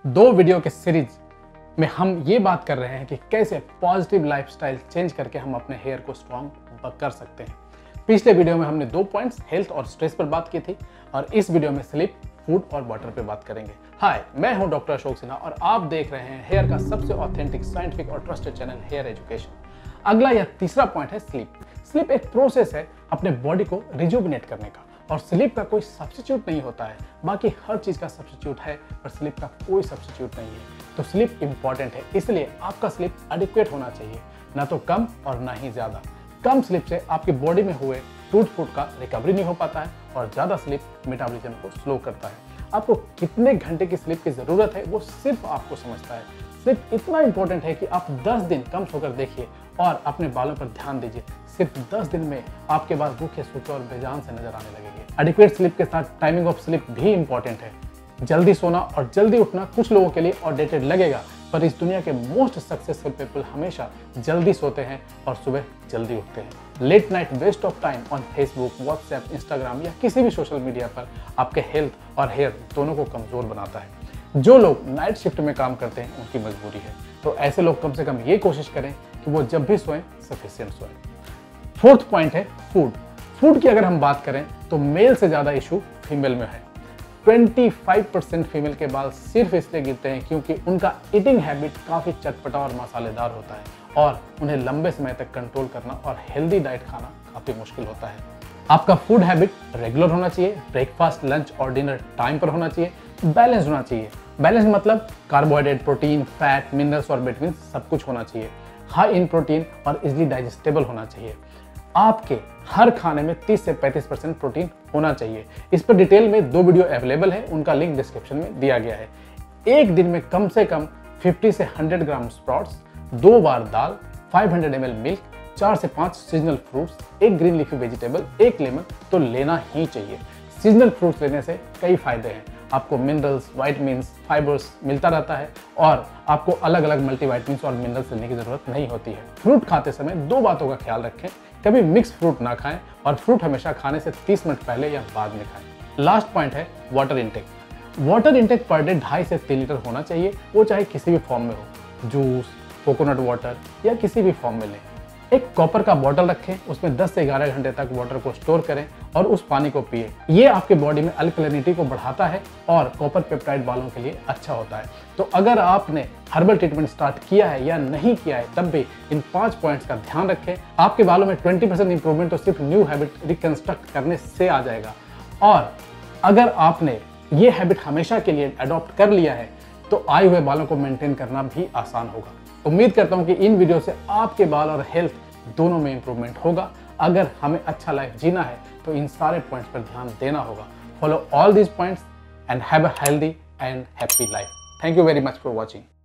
दो वीडियो के सीरीज में हम ये बात कर रहे हैं कि कैसे पॉजिटिव लाइफस्टाइल चेंज करके हम अपने हेयर को स्ट्रॉन्ग कर सकते हैं। पिछले वीडियो में हमने 2 पॉइंट्स हेल्थ और स्ट्रेस पर बात की थी और इस वीडियो में स्लीप, फूड और वाटर पे बात करेंगे। हाय, मैं हूं डॉक्टर अशोक सिन्हा और आप देख रहे हैं हेयर का सबसे ऑथेंटिक, साइंटिफिक और ट्रस्टेड चैनल हेयर एजुकेशन। अगला या तीसरा पॉइंट है स्लीप। स्लीप एक प्रोसेस है अपने बॉडी को रिजुविनेट करने का और स्लीप का कोई सब्स्टिट्यूट नहीं होता है। बाकी हर चीज का सब्स्टिट्यूट है पर स्लीप का कोई सब्स्टिट्यूट नहीं है। तो स्लीप इंपॉर्टेंट है, इसलिए आपका स्लीप एडिक्वेट होना चाहिए, ना तो कम और ना ही ज्यादा। कम स्लीप से आपकी बॉडी में हुए टूट फूट का रिकवरी नहीं हो पाता है और ज्यादा स्लीप मेटाबॉलिज्म को स्लो करता है। आपको कितने घंटे की स्लीप की जरूरत है वो सिर्फ आपको समझता है। स्लीप इतना इंपॉर्टेंट है कि आप 10 दिन कम सोकर देखिए और अपने बालों पर ध्यान दीजिए। सिर्फ 10 दिन में आपके बाल रूखे, सूखे और बेजान से नजर आने लगेंगे। एडिक्वेट स्लीप के साथ टाइमिंग ऑफ स्लीप भी इंपॉर्टेंट है। जल्दी सोना और जल्दी उठना कुछ लोगों के लिए आउटडेटेड लगेगा, पर इस दुनिया के मोस्ट सक्सेसफुल पीपल हमेशा जल्दी सोते हैं और सुबह जल्दी उठते हैं। Late night waste of time on Facebook, WhatsApp, Instagram या किसी भी सोशल मीडिया पर आपके हेल्थ और हेयर दोनों को कमजोर बनाता है। जो लोग नाइट शिफ्ट में काम करते हैं उनकी मजबूरी है, तो ऐसे लोग कम से कम ये कोशिश करें कि वो जब भी सोएं सफिशिएंट सोएं। फोर्थ पॉइंट है फूड। फूड की अगर हम बात करें तो मेल से ज्यादा इशू फीमेल में है। 25% फीमेल के बाल सिर्फ इसलिए गिरते हैं क्योंकि उनका ईटिंग हैबिट काफी चटपटा और मसालेदार होता है और उन्हें लंबे समय तक कंट्रोल करना और हेल्दी डाइट खाना काफी मुश्किल होता है। आपका फूड हैबिट रेगुलर होना चाहिए, ब्रेकफास्ट, लंच और डिनर टाइम पर होना चाहिए, बैलेंस होना चाहिए। बैलेंस मतलब कार्बोहाइड्रेट, प्रोटीन, फैट, मिनरल्स और विटामिन सब कुछ होना चाहिए। हाई इन प्रोटीन और इजिली डाइजेस्टेबल होना चाहिए। आपके हर खाने में 30 से 35% प्रोटीन होना चाहिए। इस पर डिटेल में 2 वीडियो अवेलेबल है, उनका लिंक डिस्क्रिप्शन में दिया गया है। एक दिन में कम से कम 50 से 100 ग्राम स्प्राउट्स, 2 बार दाल, 500 ml मिल्क, 4 से 5 seasonal fruits, 1 green leafy vegetable, 1 lemon तो लेना ही चाहिए। सीजनल फ्रूट्स लेने से कई फायदे हैं। आपको मिनरल्स, वाइटमिन्स, फाइबर्स मिलता रहता है और आपको अलग अलग मल्टीविटामिन्स और मिनरल्स लेने की जरूरत नहीं होती है। फ्रूट खाते समय 2 बातों का ख्याल रखें, कभी मिक्स फ्रूट ना खाएं और फ्रूट हमेशा खाने से 30 मिनट पहले या बाद में खाएं। लास्ट पॉइंट है water intake. Water intake per day 2.5 से 3 लीटर होना चाहिए, वो चाहे किसी भी फॉर्म में हो, जूस, कोकोनट वाटर या किसी भी फॉर्म में लें। एक कॉपर का बॉटल रखें, उसमें 10 से 11 घंटे तक वाटर को स्टोर करें और उस पानी को पिए। ये आपके बॉडी में अल्कलिनिटी को बढ़ाता है और कॉपर पेप्टाइड बालों के लिए अच्छा होता है। तो अगर आपने हर्बल ट्रीटमेंट स्टार्ट किया है या नहीं किया है तब भी इन 5 पॉइंट्स का ध्यान रखें। आपके बालों में 20% इंप्रूवमेंट तो सिर्फ न्यू हैबिट रिकंस्ट्रक्ट करने से आ जाएगा। और अगर आपने ये हैबिट हमेशा के लिए अडॉप्ट कर लिया है तो आए हुए बालों को मेंटेन करना भी आसान होगा। उम्मीद करता हूं कि इन वीडियो से आपके बाल और हेल्थ दोनों में इंप्रूवमेंट होगा। अगर हमें अच्छा लाइफ जीना है तो इन सारे पॉइंट्स पर ध्यान देना होगा। Follow all these points and have a healthy and happy life. Thank you very much for watching.